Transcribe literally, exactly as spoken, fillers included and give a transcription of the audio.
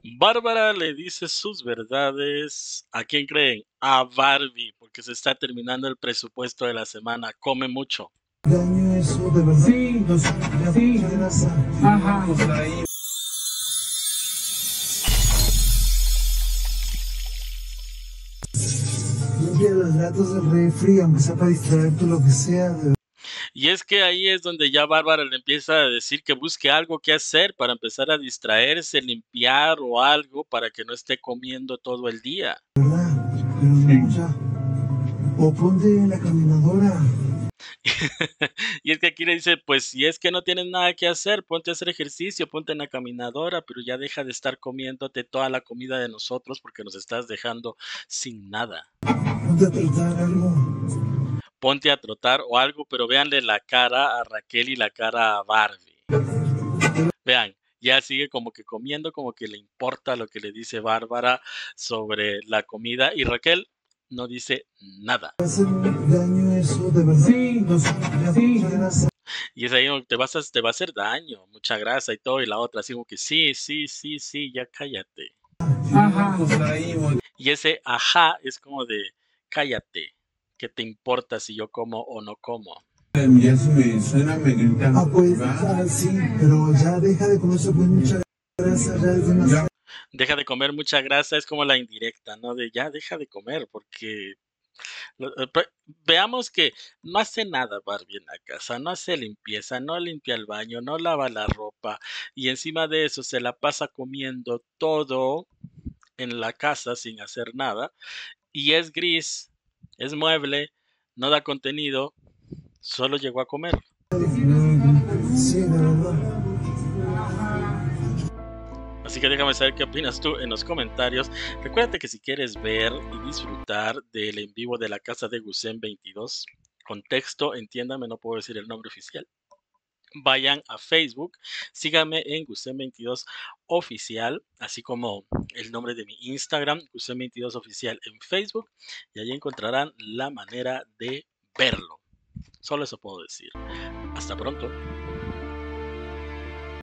Bárbara le dice sus verdades. ¿A quién creen? A Barbie, porque se está terminando el presupuesto de la semana. Come mucho. Daño eso de verdad. Sí, los, sí. Grasa. Ajá. Limpia los datos del refri, aunque sea para distraerte lo que sea. De... Y es que ahí es donde ya Bárbara le empieza a decir que busque algo que hacer para empezar a distraerse, limpiar o algo para que no esté comiendo todo el día. ¿Verdad? Pero no, ya. O ponte en la caminadora. Y es que aquí le dice, pues si es que no tienes nada que hacer, ponte a hacer ejercicio, ponte en la caminadora, pero ya deja de estar comiéndote toda la comida de nosotros porque nos estás dejando sin nada. Ponte a tratar algo. Ponte a trotar o algo, pero véanle la cara a Raquel y la cara a Barbie. Vean, ya sigue como que comiendo, como que le importa lo que le dice Bárbara sobre la comida y Raquel no dice nada. Hace daño eso de verdad. Sí, los, sí. Grasa. Y es ahí donde te, vas a, te va a hacer daño, mucha grasa y todo, y la otra así como que sí, sí, sí, sí, ya cállate. Ajá. Y ese ajá es como de cállate, ¿qué te importa si yo como o no como? Ya si me suena, me gritan. Ah, pues, ah, sí, pero ya deja de comer eso, pues mucha grasa, ya es demasiado. Deja de comer mucha grasa, es como la indirecta, ¿no? De ya deja de comer, porque veamos que no hace nada Barbie en la casa, no hace limpieza, no limpia el baño, no lava la ropa y encima de eso se la pasa comiendo todo en la casa sin hacer nada y es gris, es mueble, no da contenido, solo llegó a comer. Sí, de verdad. Así que déjame saber qué opinas tú en los comentarios. Recuerda que si quieres ver y disfrutar del en vivo de la casa de Gusen veintidós, con texto, entiéndame, no puedo decir el nombre oficial. Vayan a Facebook, síganme en Gusen veintidós oficial, así como el nombre de mi Instagram, Gusen veintidós oficial en Facebook, y allí encontrarán la manera de verlo. Solo eso puedo decir. Hasta pronto.